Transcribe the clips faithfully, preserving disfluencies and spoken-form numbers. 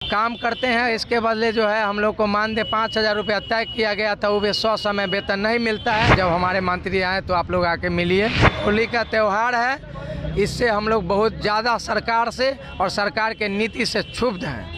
काम करते हैं, इसके बदले जो है हम लोग को मानदेय पाँच हज़ार रुपया तय किया गया था, वो भी सौ समय वेतन नहीं मिलता है। जब हमारे मंत्री आए तो आप लोग आके मिलिए। होली का त्यौहार है, इससे हम लोग बहुत ज़्यादा सरकार से और सरकार के नीति से क्षुब्ध हैं।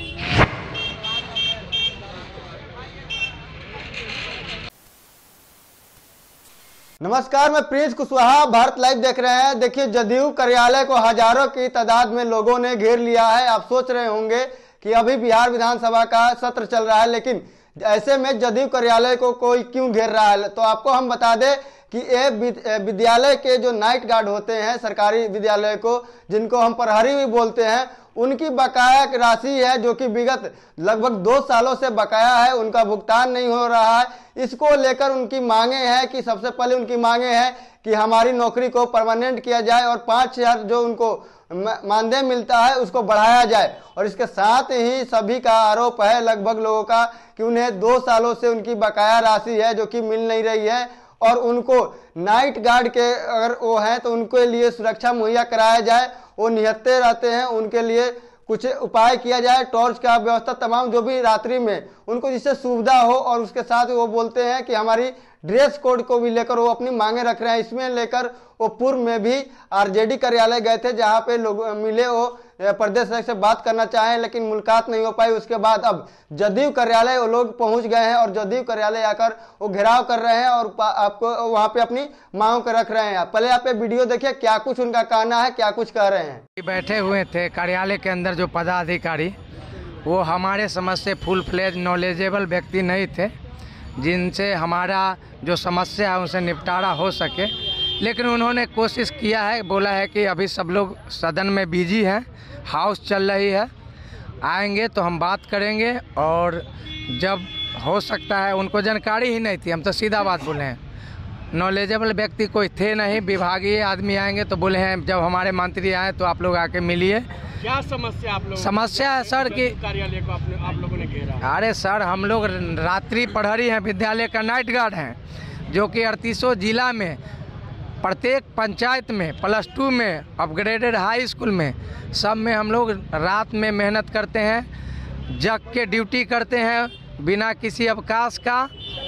नमस्कार, मैं प्रिंस कुशवाहा, भारत लाइव देख रहे हैं। देखिए, जदयू कार्यालय को हजारों की तादाद में लोगों ने घेर लिया है। आप सोच रहे होंगे कि अभी बिहार विधानसभा का सत्र चल रहा है, लेकिन ऐसे में जदयू कार्यालय को कोई क्यों घेर रहा है। तो आपको हम बता दें कि ये विद्यालय के जो नाइट गार्ड होते हैं सरकारी विद्यालय को, जिनको हम प्रहरी भी बोलते हैं, उनकी बकाया राशि है जो कि विगत लगभग दो सालों से बकाया है, उनका भुगतान नहीं हो रहा है। इसको लेकर उनकी मांगे हैं कि सबसे पहले उनकी मांगे हैं कि हमारी नौकरी को परमानेंट किया जाए और पाँच हजार जो उनको मानदेय मिलता है उसको बढ़ाया जाए। और इसके साथ ही सभी का आरोप है लगभग लोगों का कि उन्हें दो सालों से उनकी बकाया राशि है जो कि मिल नहीं रही है, और उनको नाइट गार्ड के अगर वो हैं तो उनके लिए सुरक्षा मुहैया कराया जाए। वो निहत्ते रहते हैं, उनके लिए कुछ उपाय किया जाए, टॉर्च का व्यवस्था तमाम जो भी रात्रि में उनको जिससे सुविधा हो। और उसके साथ वो बोलते हैं कि हमारी ड्रेस कोड को भी लेकर वो अपनी मांगे रख रहे हैं। इसमें लेकर वो पूर्व में भी आरजेडी कार्यालय गए थे, जहां पे लोग मिले, वो प्रदेश अध्यक्ष से बात करना चाहे लेकिन मुलाकात नहीं हो पाई। उसके बाद अब जदयू कार्यालय वो लोग पहुंच गए हैं और जदयू कार्यालय आकर वो घेराव कर रहे हैं और आपको वहां पे अपनी मांगों को रख रहे हैं। पहले आप ये वीडियो देखिए, क्या कुछ उनका कहना है, क्या कुछ कह रहे हैं। बैठे हुए थे कार्यालय के अंदर जो पदाधिकारी, वो हमारे समझ से फुल फ्लेज नॉलेजेबल व्यक्ति नहीं थे, जिनसे हमारा जो समस्या है उनसे निपटारा हो सके। लेकिन उन्होंने कोशिश किया है, बोला है कि अभी सब लोग सदन में बिजी हैं, हाउस चल रही है, आएंगे तो हम बात करेंगे। और जब हो सकता है, उनको जानकारी ही नहीं थी, हम तो सीधा बात बोले हैं, नॉलेजेबल व्यक्ति कोई थे नहीं, विभागीय आदमी आएंगे तो बोले हैं जब हमारे मंत्री आए तो आप लोग आके मिलिए। क्या समस्या आप लोग समस्या है सर कि कार्यालय को आपने आप लोगों ने घेरा? अरे सर, हम लोग रात्रि प्रहरी हैं, विद्यालय का नाइट गार्ड हैं, जो कि अड़तीसों जिला में प्रत्येक पंचायत में, प्लस टू में, अपग्रेडेड हाई स्कूल में, सब में हम लोग रात में मेहनत करते हैं, जग के ड्यूटी करते हैं, बिना किसी अवकाश का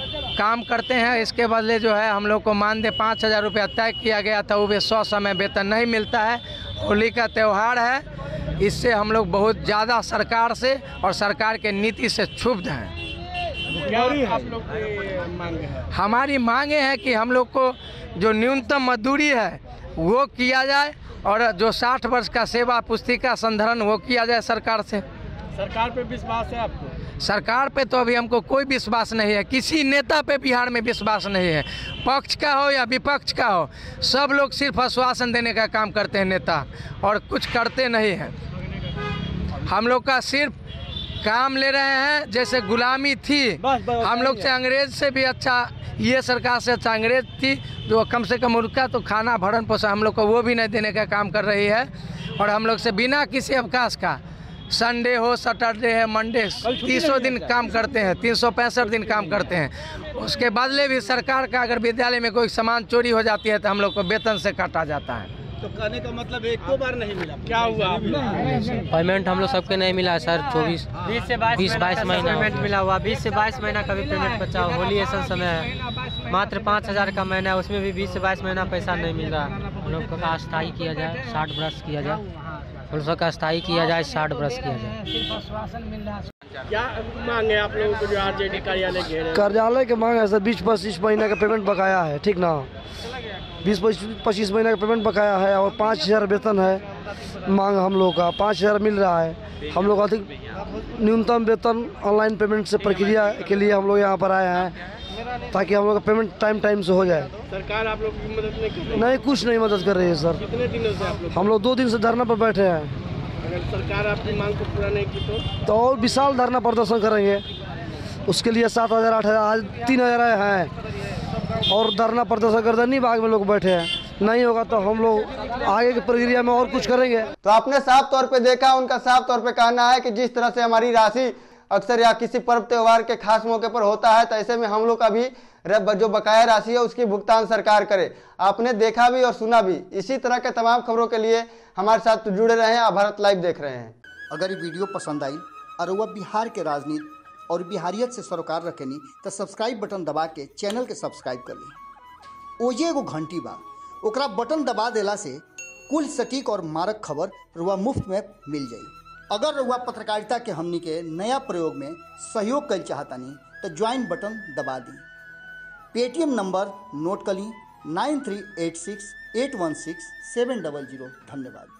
काम करते हैं। इसके बदले जो है हम लोग को मानदेय पाँच हज़ार रुपया तय किया गया था, वो भी सौ समय वेतन नहीं मिलता है। होली का त्यौहार है, इससे हम लोग बहुत ज़्यादा सरकार से और सरकार के नीति से क्षुब्ध हैं। क्या आप लोग की मांगे है? हमारी मांगे हैं कि हम लोग को जो न्यूनतम मजदूरी है वो किया जाए, और जो साठ वर्ष का सेवा पुस्तिका संधारण वो किया जाए सरकार से। सरकार पे विश्वास है आपको? सरकार पे तो अभी हमको कोई विश्वास नहीं है, किसी नेता पे बिहार में विश्वास नहीं है, पक्ष का हो या विपक्ष का हो, सब लोग सिर्फ आश्वासन देने का काम करते हैं नेता, और कुछ करते नहीं हैं। हम लोग का सिर्फ काम ले रहे हैं, जैसे गुलामी थी हम लोग से, अंग्रेज से भी अच्छा ये सरकार से अच्छा अंग्रेज थी, जो कम से कम उनका तो खाना भरण पोषण हम लोग को वो भी नहीं देने का काम कर रही है। और हम लोग से बिना किसी अवकाश का, संडे हो, सैटरडे है, मंडे, तीसों दिन काम करते हैं, तीन सौ पैंसठ दिन काम करते हैं। उसके बदले भी सरकार का अगर विद्यालय में कोई सामान चोरी हो जाती है तो हम लोग को वेतन से काटा जाता है। तो कहने का मतलब एक दो बार नहीं मिला, क्या हुआ? पेमेंट हम लोग सबके नहीं मिला सर। चौबीस बीस से बाईस बीस बाईस महीना पेमेंट मिला हुआ, बीस से बाईस महीना का भी पेमेंट बचा हुआ। होली ऐसा समय है, मात्र पाँच हज़ार का महीना है, उसमें भी बीस से बाईस महीना पैसा नहीं मिल रहा। हम लोग का अस्थायी किया जाए, साठ बरस किया जाए, हम लोग का अस्थायी किया जाए, साठ बरस किया जाए। क्या मांगे आप लोगों को जो आरजेडी कार्यालय घेरे? कार्यालय के मांग है सर, बीस पच्चीस महीने का पेमेंट बकाया है, ठीक ना, बीस पच्चीस महीने का पेमेंट बकाया है और पाँच हज़ार वेतन है। मांग हम लोग का पाँच हज़ार मिल रहा है। हम लोग अधिक न्यूनतम वेतन ऑनलाइन पेमेंट से प्रक्रिया के लिए हम लोग यहाँ पर आए हैं, ताकि हम लोग का पेमेंट टाइम टाइम से हो जाए। सरकार आप लोग की मदद नहीं कर रही? नहीं, कुछ नहीं मदद कर रही है सर। कितने दिनों से आप लोग? हम लोग दो दिन से धरना पर बैठे हैं। अगर सरकार आपकी मांग को पूरा नहीं की तो तो और विशाल धरना प्रदर्शन करेंगे। उसके लिए सात हज़ार आठ हज़ार आज तीन हज़ार आए हैं और धरना प्रदर्शन गर्दनी बाग में लोग बैठे हैं। नहीं होगा तो हम लोग आगे की प्रक्रिया में और कुछ करेंगे। तो आपने साफ तौर पे देखा, उनका साफ तौर पे कहना है कि जिस तरह से हमारी राशि अक्सर या किसी पर्व त्योहार के खास मौके पर होता है, तो ऐसे में हम लोग का भी जो बकाया राशि है उसकी भुगतान सरकार करे। आपने देखा भी और सुना भी। इसी तरह के तमाम खबरों के लिए हमारे साथ जुड़े रहें। आप भारत लाइव देख रहे हैं। अगर ये वीडियो पसंद आई, और वह बिहार के राजनीति और बिहारियत से सरोकार रखेनी तो सब्सक्राइब बटन दबा के चैनल के सब्सक्राइब कर ली। ओजे एगो घंटी बा, ओकरा बटन दबा देला से कुल सटीक और मारक खबर रुआ मुफ्त में मिल जाई। अगर रुआ पत्रकारिता के हमनी के नया प्रयोग में सहयोग कर चाहतानी तो ज्वाइन बटन दबा दी। पेटीएम नंबर नोट कर ली nine three eight six eight one six seven double zero. धन्यवाद।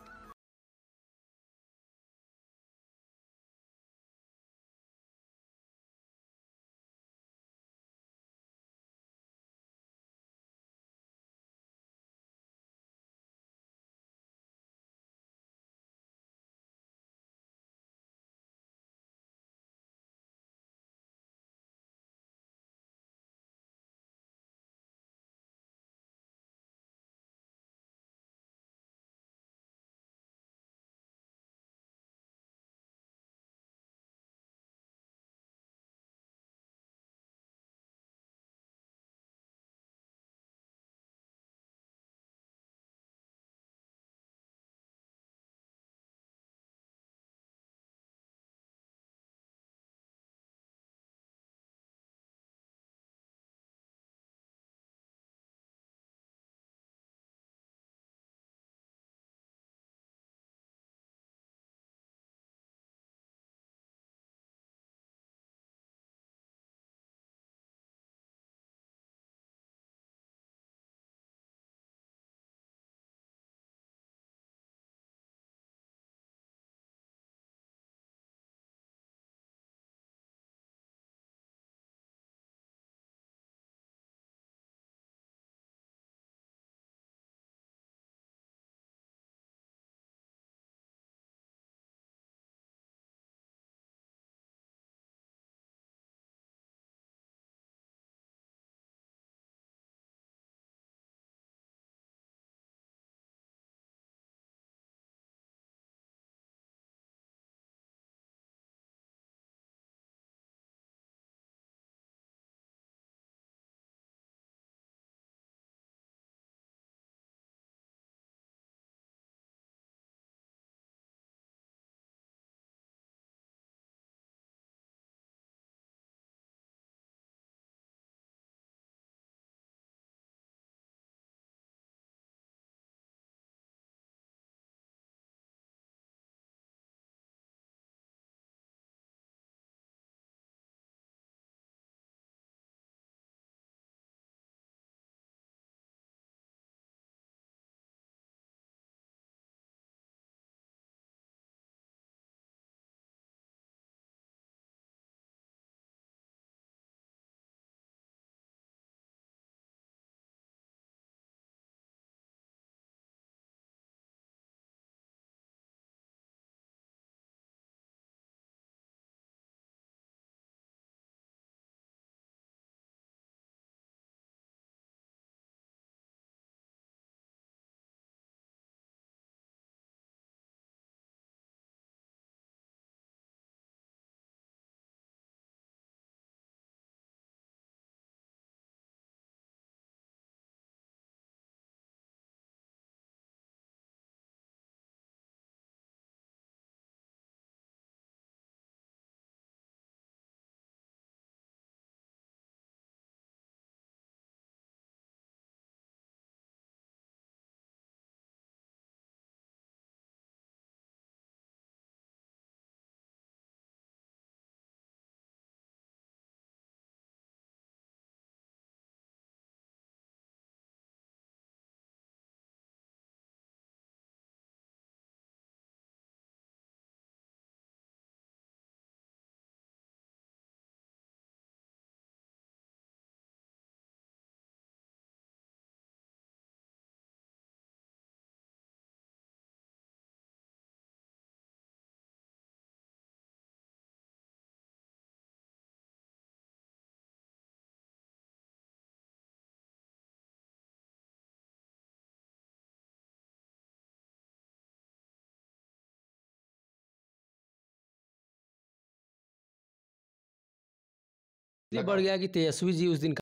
बढ़ गया कि तेजस्वी जी उस दिन